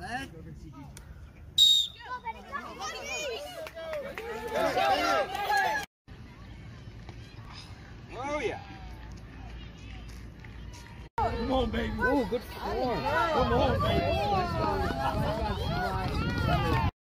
Oh yeah. Come on, baby. Oh, good score. Come on, baby.